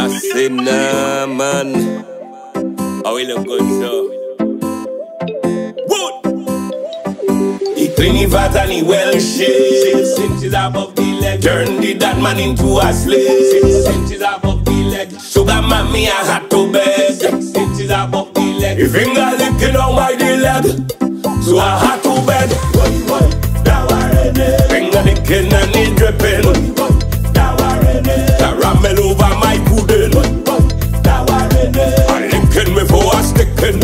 I say nah, man. How we look good, so. Wood. He clean, he fat and he well shaped. 6 inches above the leg. Turned that man into a slave. 6 inches above the leg. Sugar mommy, I had to beg. 6 inches above the leg. His finger licking on my leg. So I had to beg. Finger licking and he dripping. Caramel over my pudding. And licking before I sticking.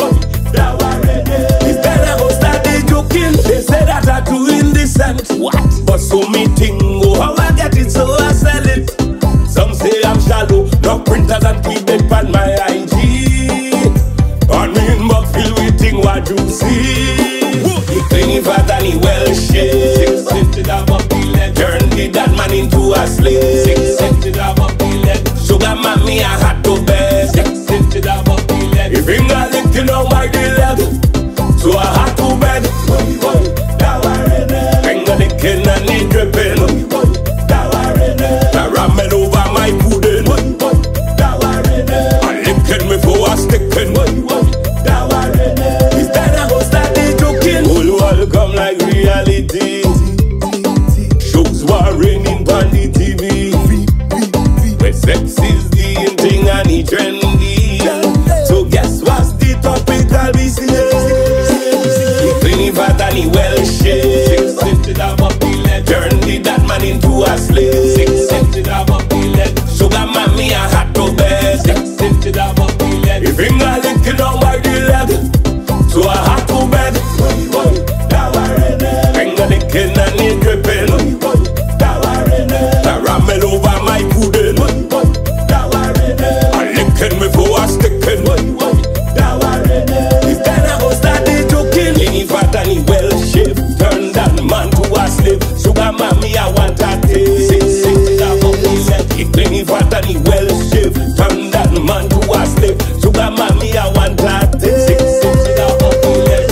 It's better go start they joking. They say that I do indecent. What? But so me think, oh, how I get it, so I sell it. Some say I'm shallow, no printers and keep it on my IG. On me in Buckfield waiting what you see. He clean, he fat and he well shaped. 6 inches above the leg. Turned that man into a slave. 6 inches above the leg. Sugar mommy, I had to beg. 6 inches above the leg. His finger licking on my leg. So I had to beg. Finger licking and he dripping. Caramel over my pudding. And licking before I sticking. It's better go start the joking. Whole world come like reality. Shows were raining on the TV. Where sex is the in thing and the trendy. So guess what's the topic I'll be seeing? He clean, he fat and he well shaped. 6 inches above the leg. Turned that man into a slave. 6 inches above the leg. Sugar mommy, I had to beg. 6 inches above the leg. His finger licking on my leg. So I had to beg. Finger licking and he dripping. Caramel over my pudding. And licking before I sticking. It's better go start the joking. He fat and he well shaped. Turn that man to a slave. Sugar mommy, I want a taste. 6 inches above the leg. He clean, he fat and he well shaped. Turn that man to a slave. Sugar mommy, I want a taste. 6 inches above the leg.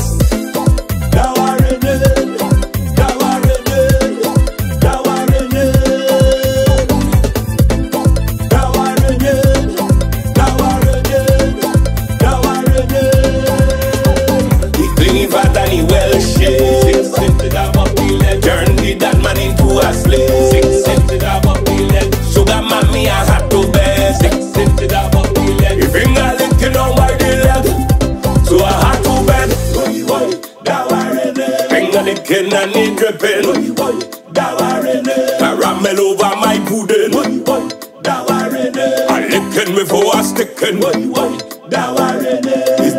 That man into a slave. 6 inches above the leg. Sugar mommy, I had to beg. 6 inches above the leg. His finger licking on my leg. So I had to beg. Finger licking and he dripping. Caramel over my pudding. And licking before I sticking.